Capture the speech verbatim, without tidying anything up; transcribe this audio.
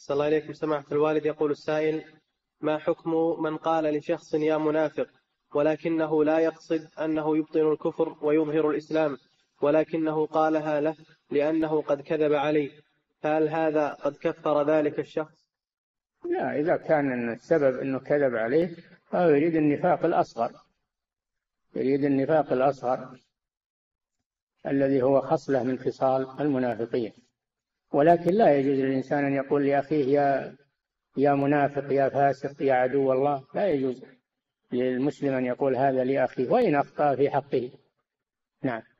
صلى الله عليكم سماحة الوالد. يقول السائل: ما حكم من قال لشخص يا منافق ولكنه لا يقصد أنه يبطن الكفر ويظهر الإسلام، ولكنه قالها له لأنه قد كذب عليه، فهل هذا قد كفر ذلك الشخص؟ لا، إذا كان السبب أنه كذب عليه فهو يريد النفاق الأصغر، يريد النفاق الأصغر الذي هو خصلة من خصال المنافقين. ولكن لا يجوز للإنسان أن يقول لأخيه يا يا منافق يا فاسق يا عدو الله، لا يجوز للمسلم أن يقول هذا لأخيه وإن أخطأ في حقه. نعم.